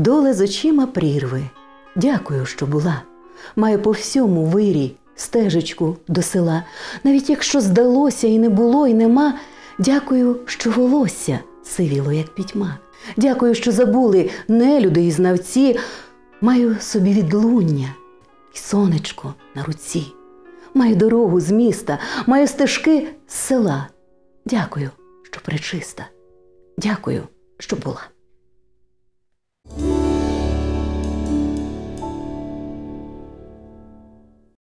Доля з очима прірви. Дякую, що була. Маю по всьому вирій стежечку до села. Навіть якщо здалося і не було, і нема, дякую, що волосся сивіло, як пітьма. Дякую, що забули нелюди і знавці. Маю собі відлуння і сонечко на руці. Маю дорогу з міста, маю стежки з села. Дякую, що пречиста. Дякую, що була.